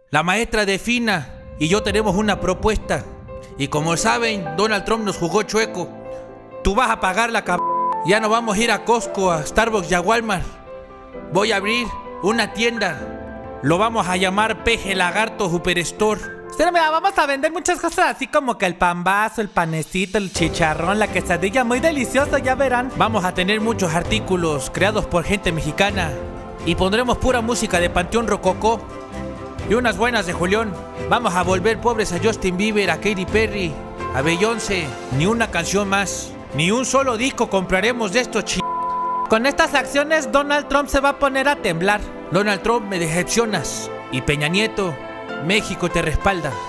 la maestra Defina y yo tenemos una propuesta. Y como saben, Donald Trump nos jugó chueco. Tú vas a pagar la Ya no vamos a ir a Costco, a Starbucks y a Walmart. Voy a abrir una tienda. Lo vamos a llamar Peje Lagarto Superstore. Pero mira, vamos a vender muchas cosas así como que el pambazo, el panecito, el chicharrón, la quesadilla, muy delicioso, ya verán. Vamos a tener muchos artículos creados por gente mexicana. Y pondremos pura música de Panteón Rococó y unas buenas de Julián. Vamos a volver pobres a Justin Bieber, a Katy Perry, a Beyoncé. Ni una canción más, ni un solo disco compraremos de estos Con estas acciones Donald Trump se va a poner a temblar. Donald Trump, me decepcionas. Y Peña Nieto, México te respalda.